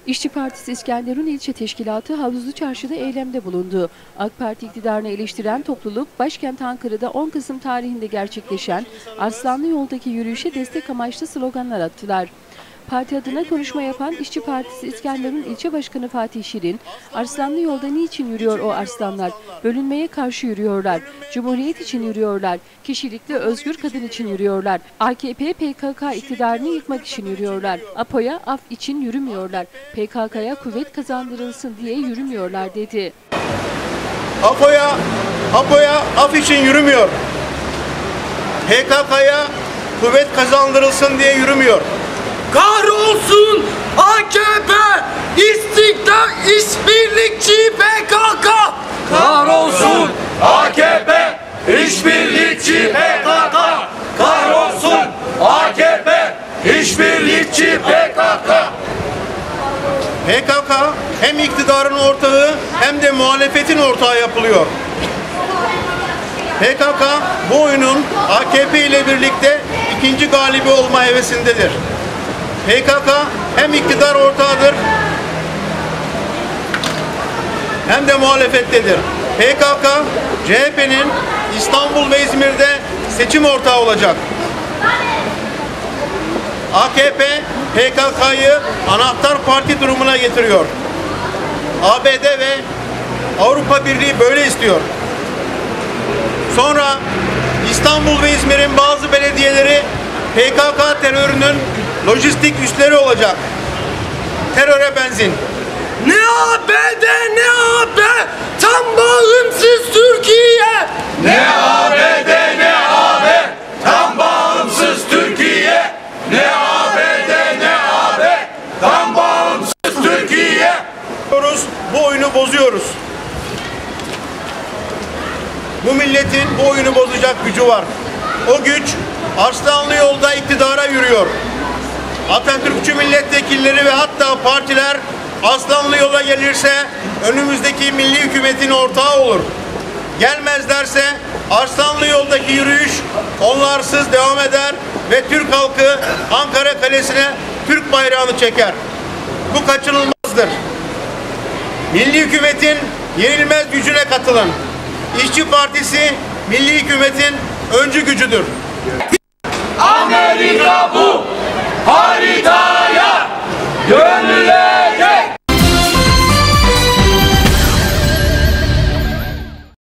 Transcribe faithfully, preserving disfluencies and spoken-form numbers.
İşçi Partisi İskenderun İlçe Teşkilatı Havuzlu Çarşı'da eylemde bulundu. AK Parti iktidarını eleştiren topluluk, başkent Ankara'da on Kasım tarihinde gerçekleşen Arslanlı Yol'daki yürüyüşe destek amaçlı sloganlar attılar. Parti adına konuşma yapan İşçi Partisi İskenderun İlçe Başkanı Fatih Şirin, "Arslanlı Yolda niçin yürüyor o arslanlar? Bölünmeye karşı yürüyorlar. Cumhuriyet için yürüyorlar. Kişilikli özgür kadın için yürüyorlar. A K P P K K iktidarını yıkmak için yürüyorlar. APO'ya af için yürümüyorlar. P K K'ya kuvvet kazandırılsın diye yürümüyorlar" dedi. APO'ya APO'ya af için yürümüyor. P K K'ya kuvvet kazandırılsın diye yürümüyor. Kahrolsun A K P, İstiklal İşbirlikçi P K K. Kahrolsun A K P, İşbirlikçi P K K. Kahrolsun A K P, İşbirlikçi P K K. P K K hem iktidarın ortağı hem de muhalefetin ortağı yapılıyor. P K K bu oyunun A K P ile birlikte ikinci galibi olma hevesindedir. P K K hem iktidar ortağıdır hem de muhalefettedir. P K K, C H P'nin İstanbul ve İzmir'de seçim ortağı olacak. A K P, P K K'yı anahtar parti durumuna getiriyor. A B D ve Avrupa Birliği böyle istiyor. Sonra İstanbul ve İzmir'in bazı belediyeleri P K K terörünün lojistik üsleri olacak. Teröre benzin. Ne A B D ne A B, tam bağımsız Türkiye. Ne A B D ne A B, tam bağımsız Türkiye. Ne A B D ne A B, tam bağımsız Türkiye. Bu oyunu bozuyoruz. Bu milletin bu oyunu bozacak gücü var. O güç Arslanlı Yolda iktidara yürüyor. Atatürkçü milletvekilleri ve hatta partiler Arslanlı Yol'a gelirse önümüzdeki milli hükümetin ortağı olur. Gelmezlerse Arslanlı Yol'daki yürüyüş onlarsız devam eder ve Türk halkı Ankara Kalesi'ne Türk bayrağını çeker. Bu kaçınılmazdır. Milli hükümetin yenilmez gücüne katılın. İşçi Partisi milli hükümetin öncü gücüdür. Amerika bu, Paris